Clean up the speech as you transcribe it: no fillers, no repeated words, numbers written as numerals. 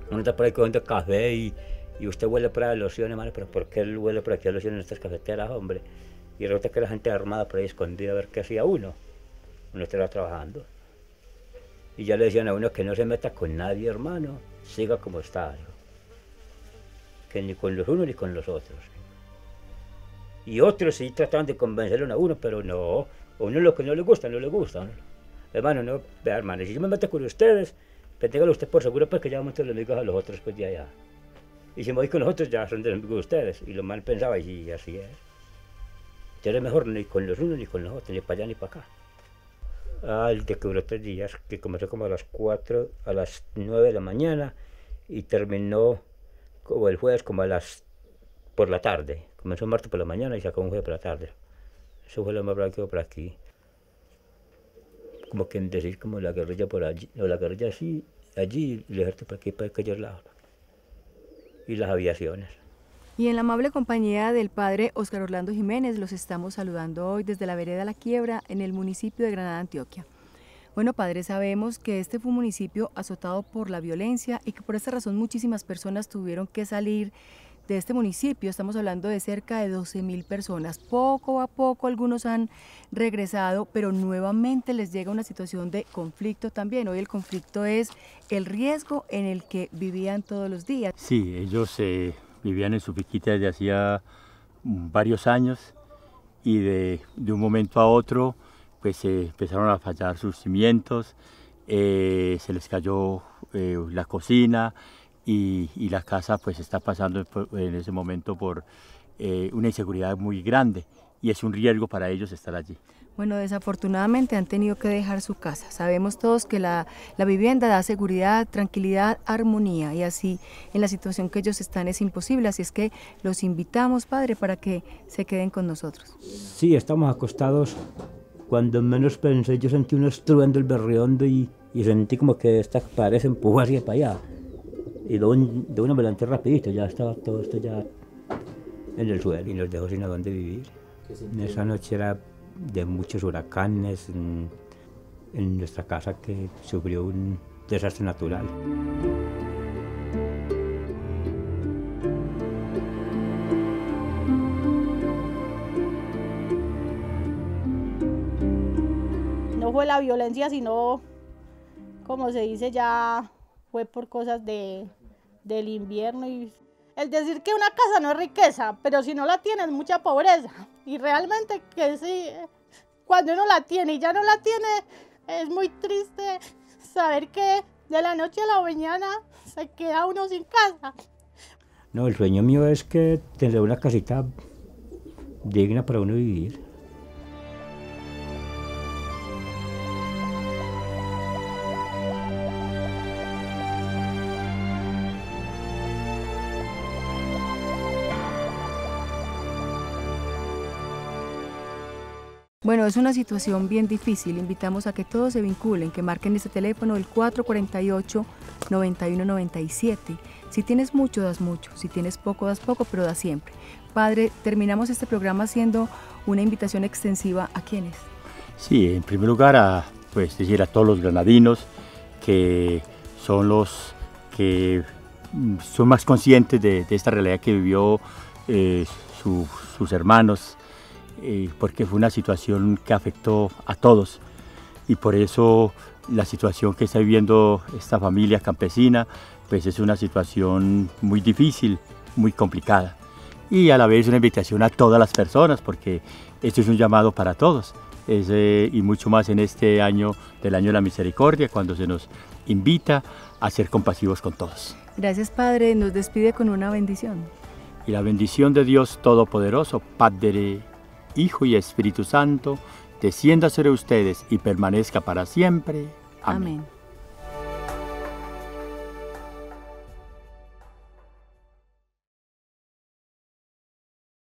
Uno está por ahí cogiendo café y usted huele para loción, hermano, pero ¿por qué él huele por aquí a loción en estas cafeteras, hombre? Y resulta que la gente armada por ahí escondida a ver qué hacía uno. Uno estaba trabajando. Y ya le decían a uno que no se meta con nadie, hermano, siga como está, dijo. Que ni con los unos ni con los otros. Y otros sí trataban de convencerlo a uno, pero no, a uno lo que no le gusta, no le gusta. ¿No? Hermano, no, vea, hermano, si yo me meto con ustedes, pues téngalo usted por seguro, pues que ya vamos a los amigos a los otros, pues de allá. Y si me voy con los otros, ya son de los amigos de ustedes. Y lo mal pensaba, y así es. Ya era mejor ni con los unos ni con los otros, ni para allá ni para acá. El de que duró 3 días, que comenzó como a las 4, a las 9 de la mañana y terminó como el jueves como por la tarde. Comenzó el martes por la mañana y se acabó un jueves por la tarde. Eso fue lo más bravo que hubo por aquí. Como que decir como la guerrilla por allí, o la guerrilla así, allí, y el ejército por aquí, por aquellos lados. Y las aviaciones. Y en la amable compañía del padre Óscar Orlando Jiménez los estamos saludando hoy desde la vereda La Quiebra en el municipio de Granada, Antioquia. Bueno, padre, sabemos que este fue un municipio azotado por la violencia y que por esta razón muchísimas personas tuvieron que salir de este municipio. Estamos hablando de cerca de 12.000 personas. Poco a poco algunos han regresado, pero nuevamente les llega una situación de conflicto también. Hoy el conflicto es el riesgo en el que vivían todos los días. Sí, ellos vivían en su finquita desde hacía varios años y de un momento a otro pues empezaron a fallar sus cimientos, se les cayó la cocina y la casa pues está pasando en ese momento por una inseguridad muy grande y es un riesgo para ellos estar allí. Bueno, desafortunadamente han tenido que dejar su casa. Sabemos todos que la vivienda da seguridad, tranquilidad, armonía y así en la situación que ellos están es imposible. Así es que los invitamos, padre, para que se queden con nosotros. Sí, estamos acostados. Cuando menos pensé, yo sentí un estruendo el berriondo y sentí como que esta pared se empujó hacia para allá. Y de una me levanté rapidito, ya estaba todo esto ya en el suelo y nos dejó sin a dónde vivir. En esa noche era de muchos huracanes en nuestra casa que sufrió un desastre natural. No fue la violencia, sino, como se dice, ya fue por cosas del invierno. Y el decir que una casa no es riqueza, pero si no la tiene es mucha pobreza. Y realmente que sí, cuando uno la tiene y ya no la tiene, es muy triste saber que de la noche a la mañana se queda uno sin casa. No, el sueño mío es que tener una casita digna para uno vivir. Bueno, es una situación bien difícil. Invitamos a que todos se vinculen, que marquen este teléfono, el 448-9197. Si tienes mucho, das mucho. Si tienes poco, das poco, pero das siempre. Padre, terminamos este programa haciendo una invitación extensiva a quienes. Sí, en primer lugar, pues decir a todos los granadinos que son los que son más conscientes de esta realidad que vivió sus hermanos, porque fue una situación que afectó a todos y por eso la situación que está viviendo esta familia campesina pues es una situación muy difícil, muy complicada y a la vez una invitación a todas las personas porque esto es un llamado para todos y mucho más en este año del Año de la Misericordia cuando se nos invita a ser compasivos con todos. Gracias, Padre, nos despide con una bendición. Y la bendición de Dios Todopoderoso, Padre, Hijo y Espíritu Santo, descienda sobre ustedes y permanezca para siempre. Amén. Amén.